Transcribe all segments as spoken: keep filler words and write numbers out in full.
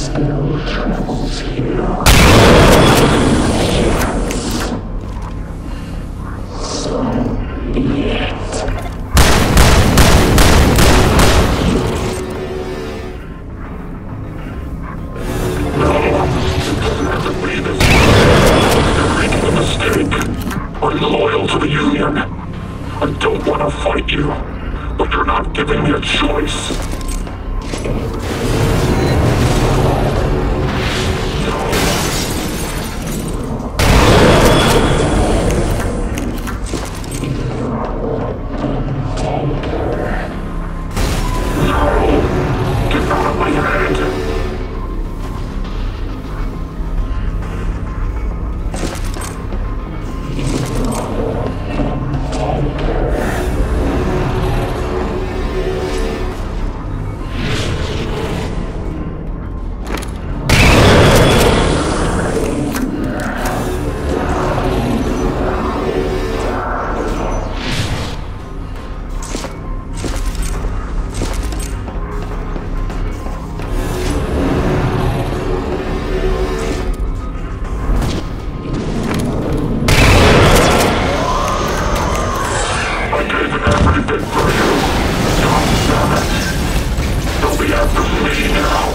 still travels here. So be it. I'm loyal to the Union. I don't want to fight you, but you're not giving me a choice. No! Get out of my head! Everything for you. God damn it. You'll be after me now.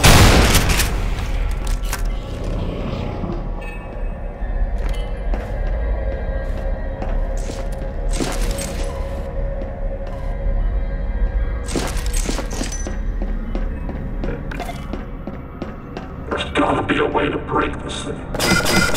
There's gotta be a way to break this thing.